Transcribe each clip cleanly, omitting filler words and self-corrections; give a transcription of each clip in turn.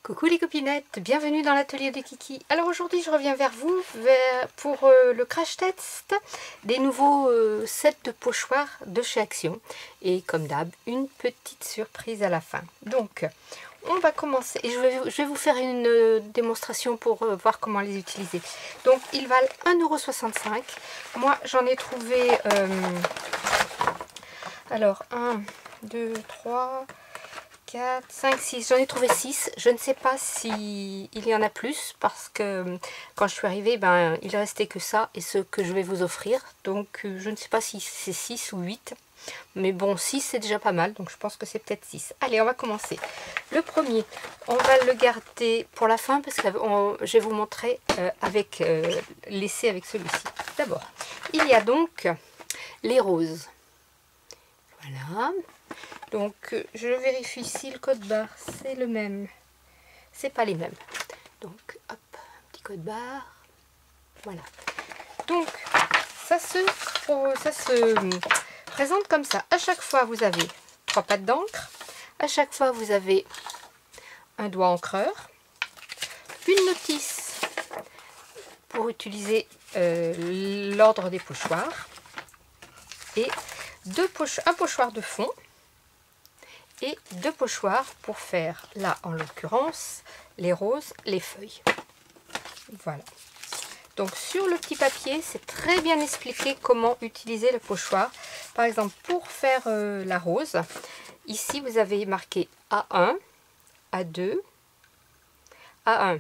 Coucou les copinettes, bienvenue dans l'atelier de Kiki. Alors aujourd'hui je reviens vers vous pour le crash test des nouveaux sets de pochoirs de chez Action. Et comme d'hab, une petite surprise à la fin. Donc on va commencer et je vais vous faire une démonstration pour voir comment les utiliser. Donc ils valent 1,65 €. Moi j'en ai trouvé alors 1, 2, 3... 4, 5, 6, j'en ai trouvé 6. Je ne sais pas si il y en a plus parce que quand je suis arrivée, il ne restait que ça et ce que je vais vous offrir. Donc je ne sais pas si c'est 6 ou 8. Mais bon, 6 c'est déjà pas mal, donc je pense que c'est peut-être 6. Allez, on va commencer. Le premier, on va le garder pour la fin parce que je vais vous montrer l'essai avec celui-ci. D'abord, il y a donc les roses. Voilà. Donc je vérifie si le code barre c'est le même. C'est pas les mêmes. Donc hop, un petit code barre. Voilà. Donc ça se présente comme ça. À chaque fois vous avez 3 pattes d'encre. À chaque fois vous avez un doigt encreur. Une notice pour utiliser l'ordre des pochoirs. Et un pochoir de fond. Et 2 pochoirs pour faire, là en l'occurrence, les roses, les feuilles. Voilà. Donc sur le petit papier, c'est très bien expliqué comment utiliser le pochoir. Par exemple, pour faire la rose, ici vous avez marqué A1, A2, A1,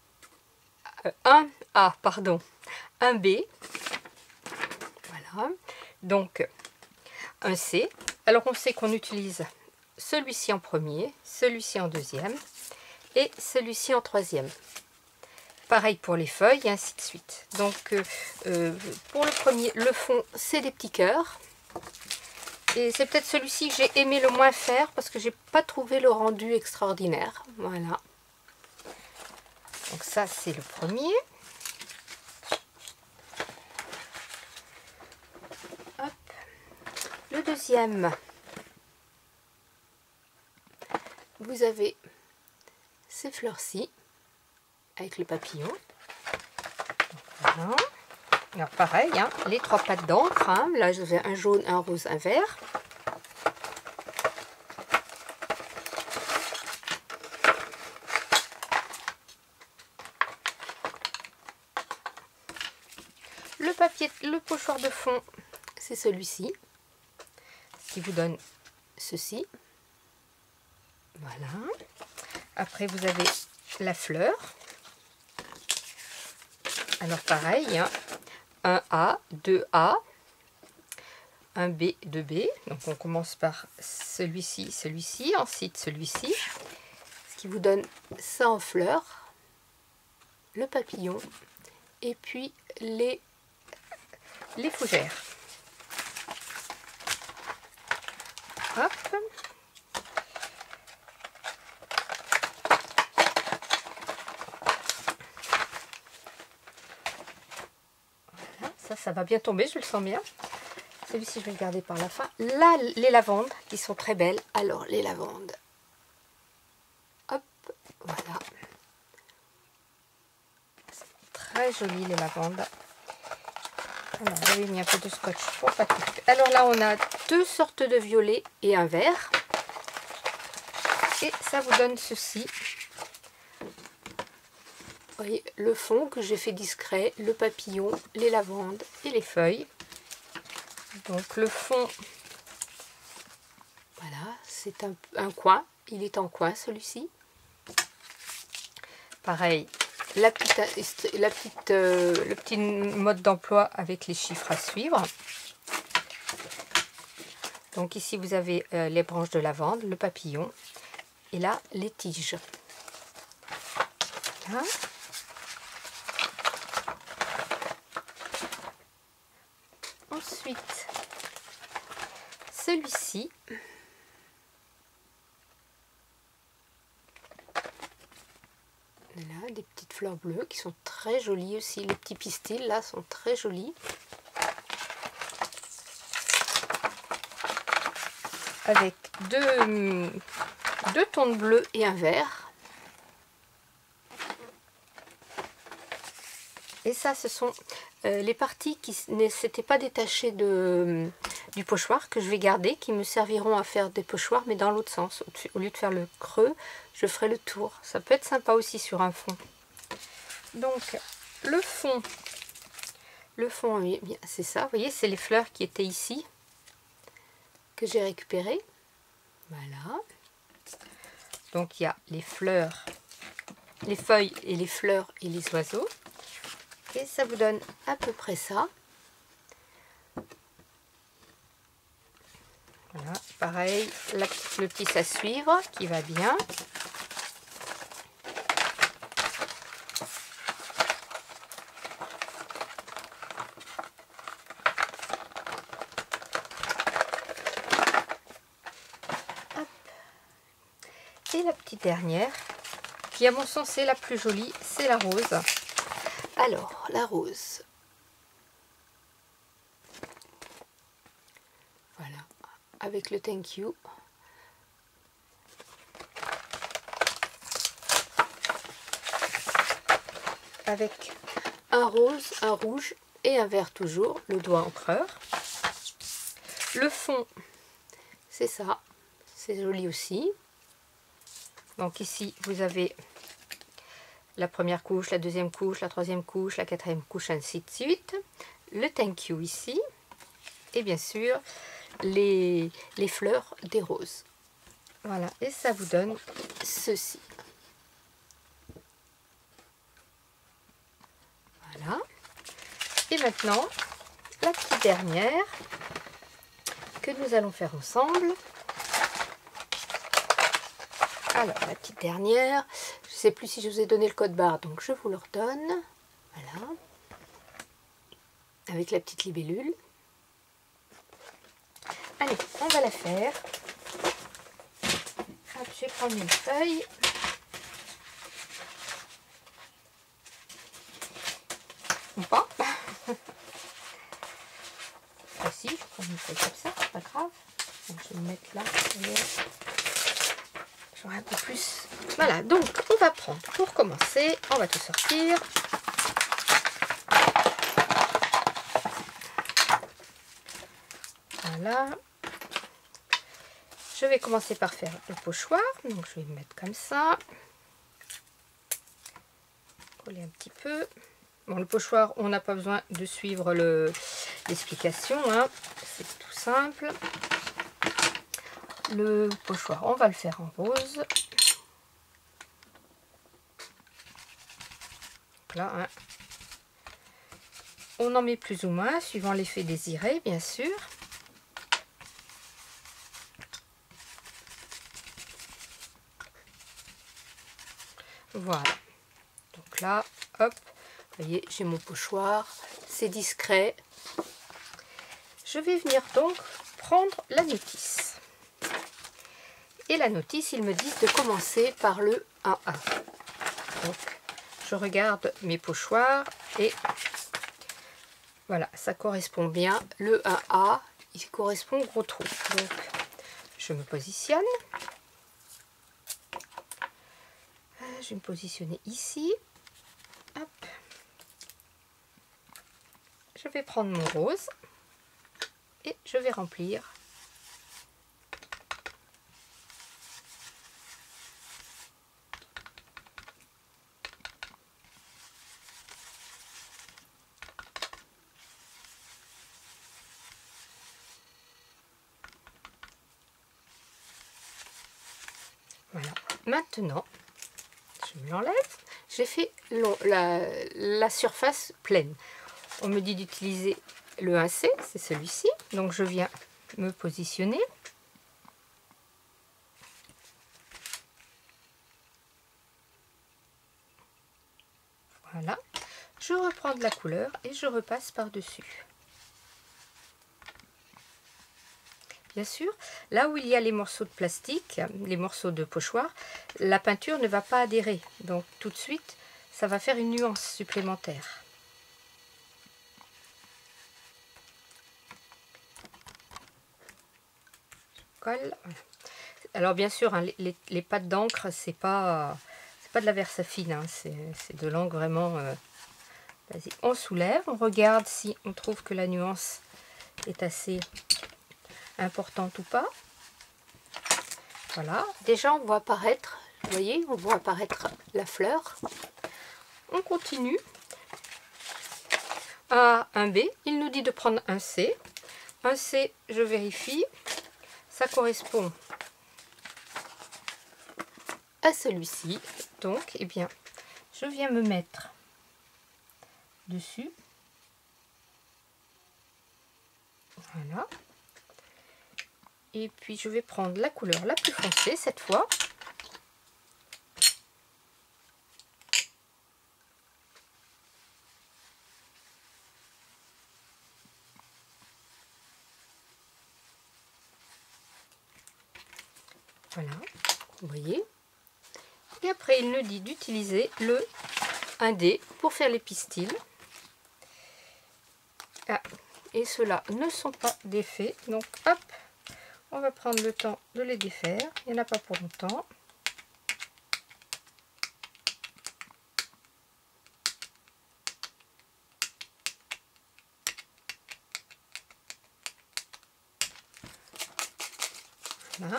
1A, pardon, 1B. Voilà. Donc, un C. Alors on sait qu'on utilise celui-ci en premier, celui-ci en deuxième et celui-ci en troisième. Pareil pour les feuilles et ainsi de suite. Donc pour le premier, le fond c'est des petits cœurs. Et c'est peut-être celui-ci que j'ai aimé le moins faire parce que j'ai pas trouvé le rendu extraordinaire. Voilà. Donc ça c'est le premier. Hop. Le deuxième. Vous avez ces fleurs-ci avec le papillon. Voilà. Alors pareil, hein, les 3 pattes d'encre. Hein. Là, j'ai un jaune, un rose, un vert. Le papier, le pochoir de fond, c'est celui-ci, qui vous donne ceci. Voilà. Après, vous avez la fleur. Alors, pareil, hein, un A, 2A, un B, 2B. Donc, on commence par celui-ci, celui-ci, ensuite celui-ci. Ce qui vous donne ça en fleurs, le papillon, et puis les fougères. Hop. Ça va bien tomber, je le sens bien. Celui-ci, je vais le garder par la fin. Là, les lavandes, qui sont très belles. Alors, les lavandes. Hop, voilà. C'est très joli, les lavandes. Alors, j'avais mis un peu de scotch pour pas tout. Alors là, on a 2 sortes de violets et un vert. Et ça vous donne ceci. Vous voyez le fond que j'ai fait discret, le papillon, les lavandes et les feuilles. Donc le fond, voilà, c'est un coin, il est en coin celui-ci. Pareil, le petit mode d'emploi avec les chiffres à suivre. Donc ici vous avez les branches de lavande, le papillon et là les tiges. Voilà. Ensuite, celui-ci, là, des petites fleurs bleues qui sont très jolies aussi. Les petits pistils là sont très jolis. Avec deux tons de bleu et un vert. Et ça, ce sont les parties qui ne s'étaient pas détachées du pochoir que je vais garder, qui me serviront à faire des pochoirs, mais dans l'autre sens. Au lieu de faire le creux, je ferai le tour. Ça peut être sympa aussi sur un fond. Donc, le fond, c'est ça. Vous voyez, c'est les fleurs qui étaient ici, que j'ai récupérées. Voilà. Donc, il y a les fleurs, les feuilles et les fleurs et les oiseaux. Et ça vous donne à peu près ça. Voilà, pareil, le petit à suivre qui va bien. Hop. Et la petite dernière, qui à mon sens est la plus jolie, c'est la rose. Alors, la rose. Voilà, avec le thank you. Avec un rose, un rouge et un vert toujours, le doigt encreur. Le fond, c'est ça, c'est joli aussi. Donc ici, vous avez la première couche, la deuxième couche, la troisième couche, la quatrième couche, ainsi de suite. Le thank you ici. Et bien sûr, les fleurs des roses. Voilà, et ça vous donne ceci. Voilà. Et maintenant, la petite dernière que nous allons faire ensemble. Alors, la petite dernière, je ne sais plus si je vous ai donné le code barre, donc je vous le redonne. Voilà. Avec la petite libellule. Allez, on va la faire. Hop, je vais prendre une feuille. Ou pas. Ah si, je prends une feuille comme ça, c'est pas grave. Donc, je vais me mettre là. J'aurai un peu plus. Voilà, donc on va prendre, pour commencer, on va tout sortir. Voilà. Je vais commencer par faire le pochoir. Donc je vais me mettre comme ça. Coller un petit peu. Bon, le pochoir, on n'a pas besoin de suivre l'explication, hein. C'est tout simple. Le pochoir, on va le faire en rose. Donc là, hein. On en met plus ou moins, suivant l'effet désiré, bien sûr. Voilà. Donc là, hop, vous voyez, j'ai mon pochoir, c'est discret. Je vais venir donc prendre la notice. Et la notice, ils me disent de commencer par le 1A. Donc, je regarde mes pochoirs et voilà, ça correspond bien. Le 1A, il correspond au gros trou. Donc, je me positionne. Je vais me positionner ici. Hop. Je vais prendre mon rose et je vais remplir. Voilà. Maintenant, je me l'enlève. J'ai fait la surface pleine. On me dit d'utiliser le 1C, c'est celui-ci. Donc je viens me positionner. Voilà. Je reprends de la couleur et je repasse par-dessus. Bien sûr, là où il y a les morceaux de plastique, les morceaux de pochoir, la peinture ne va pas adhérer. Donc tout de suite, ça va faire une nuance supplémentaire. Je colle. Alors bien sûr, hein, les pâtes d'encre, c'est pas de la Versafine, hein, c'est de l'encre vraiment Vas-y, on soulève, on regarde si on trouve que la nuance est assez importante ou pas. Voilà, déjà on voit apparaître, vous voyez, on voit apparaître la fleur. On continue. A, un B, il nous dit de prendre un C. Un C, je vérifie, ça correspond à celui-ci. Donc, eh bien, je viens me mettre dessus. Voilà. Et puis, je vais prendre la couleur la plus foncée cette fois. Voilà, vous voyez. Et après, il nous dit d'utiliser le 1D pour faire les pistils. Ah, et ceux-là ne sont pas défaits. Donc, hop, on va prendre le temps de les défaire. Il n'y en a pas pour longtemps. Voilà.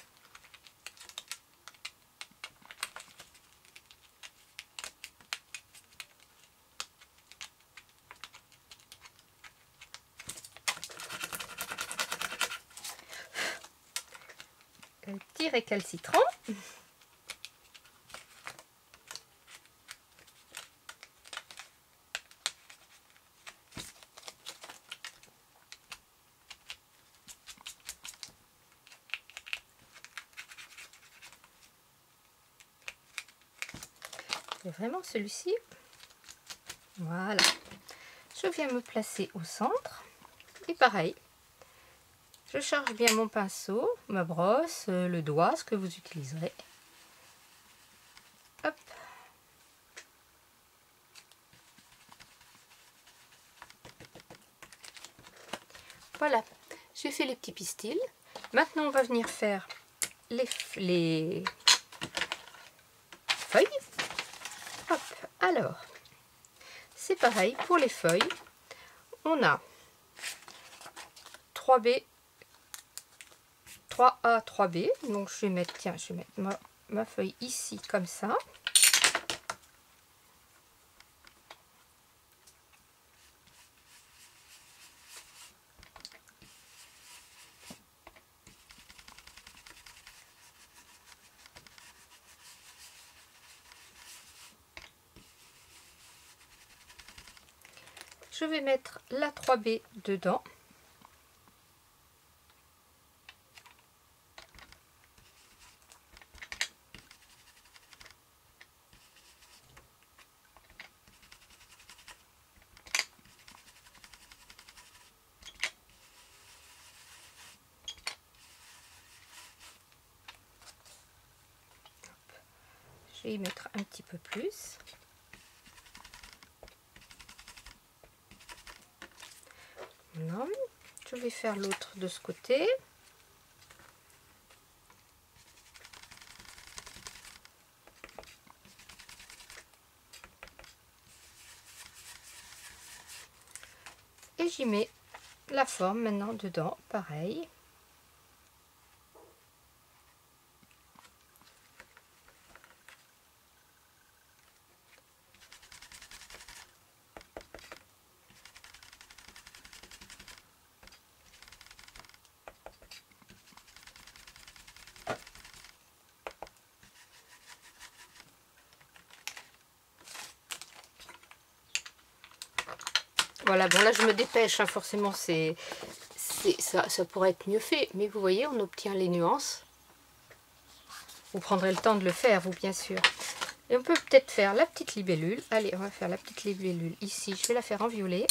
Un petit récalcitrant. C'est vraiment celui-ci. Voilà. Je viens me placer au centre. Et pareil. Je charge bien mon pinceau, ma brosse, le doigt, ce que vous utiliserez. Hop. Voilà, j'ai fait les petits pistils. Maintenant, on va venir faire les feuilles. Hop, alors, c'est pareil pour les feuilles. On a 3B, 3A, 3B. Donc, je vais mettre, tiens, je vais mettre ma feuille ici, comme ça. Je vais mettre la 3B dedans. Je vais y mettre un petit peu plus. Voilà. Je vais faire l'autre de ce côté. Et j'y mets la forme maintenant dedans, pareil. Voilà, bon là je me dépêche, hein, forcément ça pourrait être mieux fait, mais vous voyez, on obtient les nuances. Vous prendrez le temps de le faire, vous, bien sûr. Et on peut peut-être faire la petite libellule. Allez, on va faire la petite libellule ici. Je vais la faire en violet.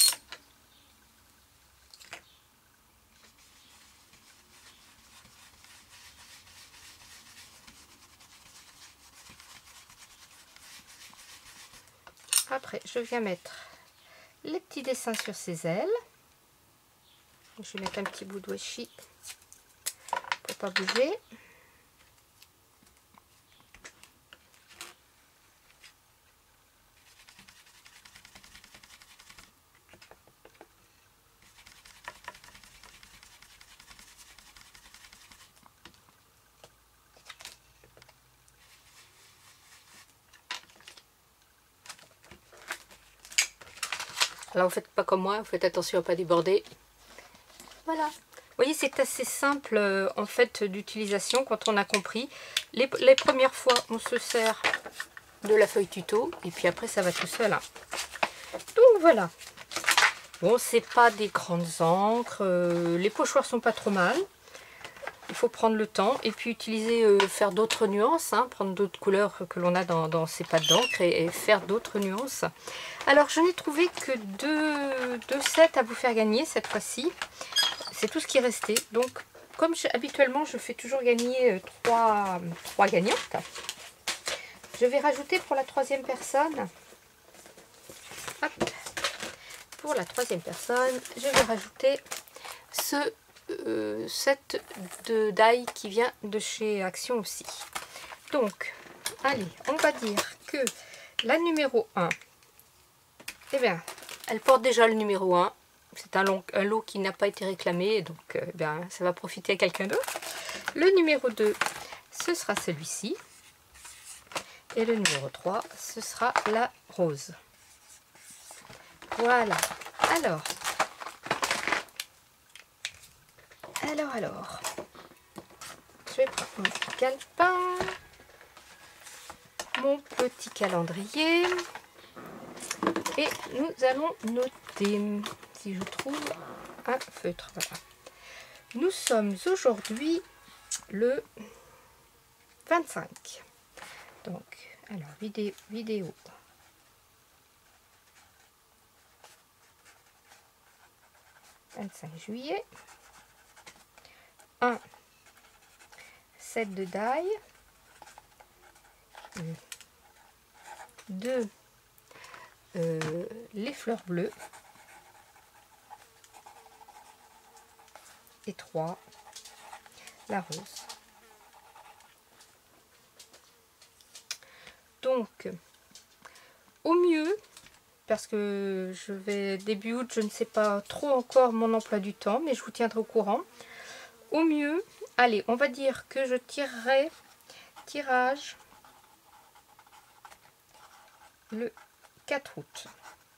Après, je viens mettre les petits dessins sur ses ailes. Je vais mettre un petit bout de washi pour pas bouger. Alors, vous faites pas comme moi, vous faites attention à ne pas déborder. Voilà. Vous voyez, c'est assez simple en fait d'utilisation quand on a compris. Les premières fois, on se sert de la feuille tuto et puis après, ça va tout seul. Hein. Donc voilà. Bon, c'est pas des grandes encres. Les pochoirs sont pas trop mal. Il faut prendre le temps et puis utiliser, faire d'autres nuances, hein, prendre d'autres couleurs que l'on a dans ces pâtes d'encre et faire d'autres nuances. Alors, je n'ai trouvé que deux sets à vous faire gagner cette fois-ci. C'est tout ce qui est resté. Donc, comme habituellement, je fais toujours gagner 3 gagnantes. Je vais rajouter pour la troisième personne. Hop. Pour la troisième personne, je vais rajouter ce set de die qui vient de chez Action aussi. Donc, allez, on va dire que la numéro 1, eh bien, elle porte déjà le numéro 1. C'est un lot qui n'a pas été réclamé, donc bien, ça va profiter à quelqu'un d'autre. Le numéro 2, ce sera celui-ci. Et le numéro 3, ce sera la rose. Voilà. Alors. Je vais prendre mon petit calepin, mon petit calendrier. Et nous allons noter, si je trouve un feutre. Voilà. Nous sommes aujourd'hui le 25. Donc, alors, vidéo. « 25 juillet. 1 set de die. 2 les fleurs bleues. Et 3 la rose. Donc, au mieux, parce que je vais début août, je ne sais pas trop encore mon emploi du temps, mais je vous tiendrai au courant. Au mieux, allez, on va dire que je tirerai tirage le 4 août.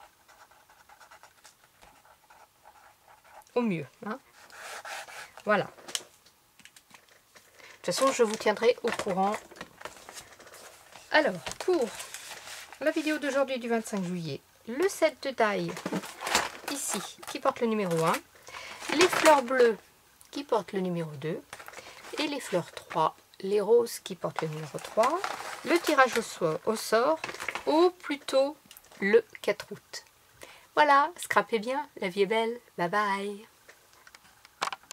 Au mieux, hein. Voilà. De toute façon, je vous tiendrai au courant. Alors, pour la vidéo d'aujourd'hui du 25 juillet, le set de die ici qui porte le numéro 1, les fleurs bleues qui portent le numéro 2 et les fleurs 3, les roses qui portent le numéro 3, le tirage au sort au plus tôt le 4 août. Voilà, scrapez bien, la vie est belle, bye bye.